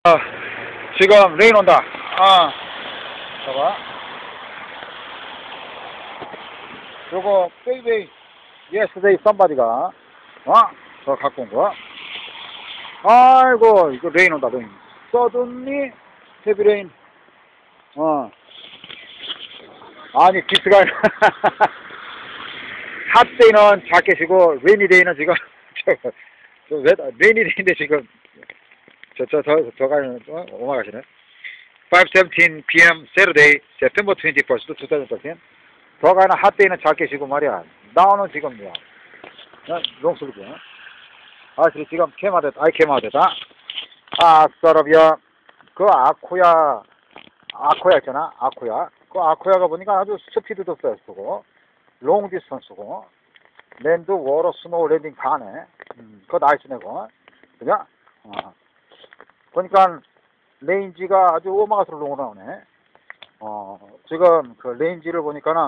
지금 레인 온다. 봐봐. 요거 베이베이 yesterday somebody가 저 갖고 온 거. 아이고 이거 레인 온다. 레인. suddenly heavy rain. 아니 기스가 핫데이는 자켓이고 레이니데이는 지금 레이니데이인데 지금 저가 오마가시네. 5:17 p.m. Saturday, September 21st, 2013. 저가는 핫데이는 자켓이고 말이야. 나오는 지금 뭐야? 롱슬리브. 지금 캠아됐다. 캠아됐다. 서럽이야. 그 아코야 있잖아. 아코야. 그 아코야가 보니까 아주 스피드도 쓰고, 롱 디스턴스고, 랜드, 워러, 스노우, 랜딩 다 하네. 그거 나이스네, 그거. 그냥? 보니까 레인지가 아주 오마가스로 롱으로 나오네. 지금 그 레인지를 보니까는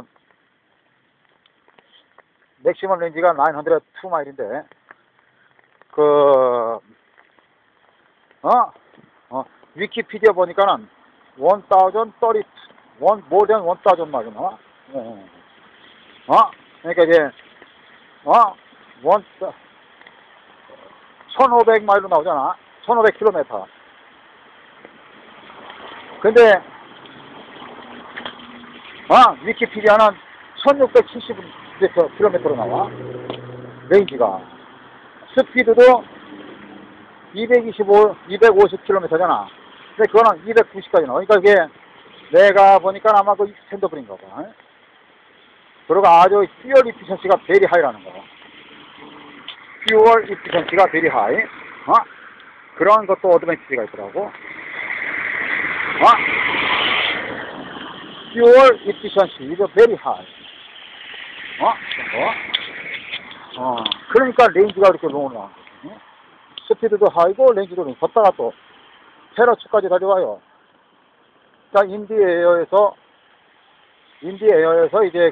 맥시멈 레인지가 902마일인데, 위키피디아 보니까는 1032, more than 1000 마일 나와. 그러니까 이제, 1500마일로 나오잖아. 1500km. 근데, 위키피디아는 1670km로 나와. 레인지가. 스피드도 250km잖아. 근데 그거는 290까지 나와. 그러니까 이게 내가 보니까 아마 그 스탠더블인가 봐. 그리고 아주 퓨얼 이피션시가 베리 하이라는 거. 퓨얼 이피션시가 베리 하이. 그런 것도 어드밴티지가 있더라고. 퓨얼 이피션시 이거 베리 하이. 그러니까 레인지가 이렇게 롱으로 나와. 스피드도 하이고 레인지도 롱. 걷다가 또 페러츠까지 달려와요. 자, 인디에어에서 이제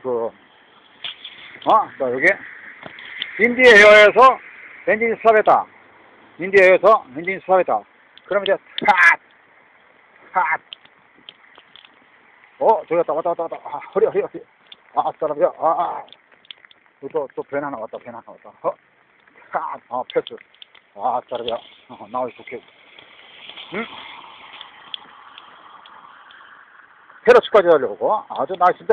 자, 여기 인디에어에서 엔진 스탑했다. 인디에어에서 엔진 스탑했다. 그러면 이제 저기 왔다. 허리. 사람이야. 또 벤 하나 왔다. 패스. 사람이야. 나와 좋게. 응? 페러츠까지 하려고. 아주 나이스인데.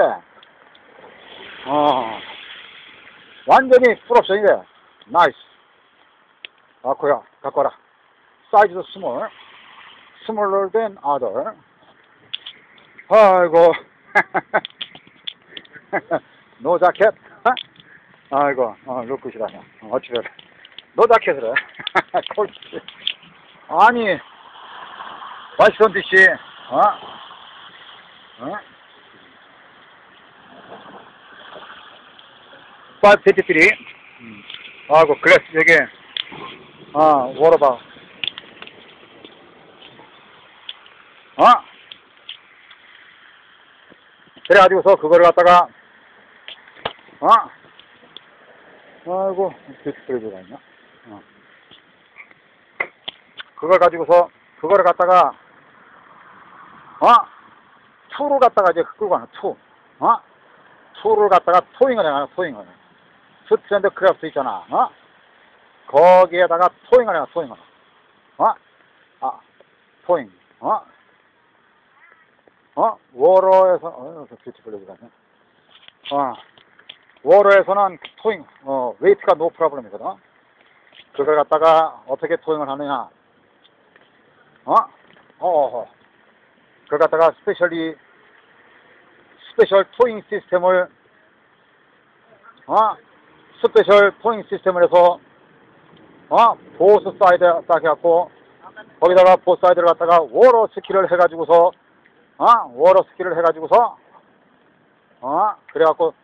완전히 풀옵션이래. 나이스. 아코야, 갖고 와라. 사이즈도 smaller than other. 아이고. 노 자켓? 아이고, 룩굿이라냐. 어찌래. 노 자켓을 해. 아니, 와시턴 DC, 553. 아이고, 그래스, 여기, 워러바. 그래가지고서 그거를 갖다가, 아이고, 뷰티풀리즈가 있나? 그거를 갖다가, 투를 갖다가 이제 끌고 가는, 투를 갖다가 토잉을 해가는, 스탠드 크래프트 있잖아, 거기에다가 토잉을 해가, 토잉, 워러에서, 뷰티풀리즈가 있네. 워러에서는 토잉, 웨이트가 노 프로블럼이거든. 그걸 갖다가 어떻게 토잉을 하느냐. 그걸 갖다가 스페셜 토잉 시스템을, 해서, 보스 사이드 딱 해갖고, 거기다가 보스 사이드를 갖다가 워러 스킬을 해가지고서, 그래갖고,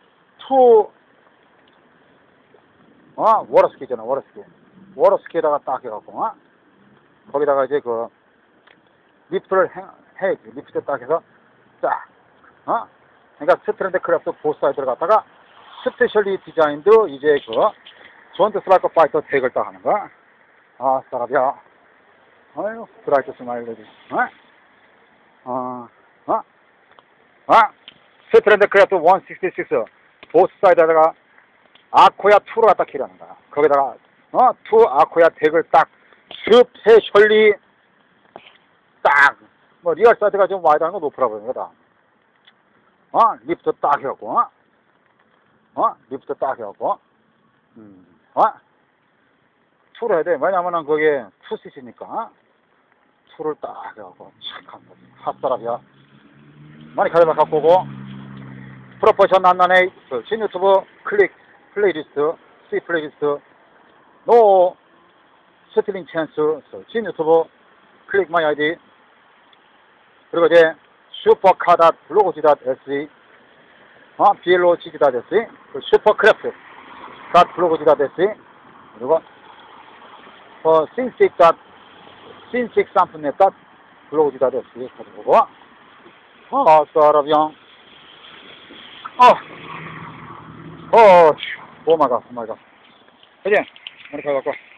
워러스키 있잖아, 워러스키에다가 딱 해갖고, 거기다가 이제 리프트를 리프트 딱 해서, 딱, 그러니까 스트랜드 크래프트 보스사이드를 갖다가 스페셜리 디자인드 이제 조인트 스트라이커 파이터 택을 딱 하는 거야. 사람이야. 아유, 브라이트 스마일러지. 스트랜드 크래프트 166 보스 사이드에다가 아코야 2로 갖다 키라는 거야. 거기다가 2 아코야 덱을 딱 스페셜리 딱 뭐 리얼 사이드가 좀 와이드한 거 높으라고 그러는 거다. 리프트 딱 해갖고 리프트 딱 해갖고 2로 해야 돼. 왜냐면은 그게 2cc니까 2를 딱 해갖고 착한 거지. 핫사람이야. 많이 가져다 갖고 오고 프로포션 난난에 진 유튜브 클릭 플레이리스트 C 플레이리스트 노 스틸링 찬스 진 유튜브 클릭 마이 아이디 그리고 이제 슈퍼카닷 블로그지.se blog.se 슈퍼크래프트 블로그지.se 그리고 신식 상품넷 블로그지.se 가지고 사람이야. 오마이갓. 그지? 많이 가져갈까?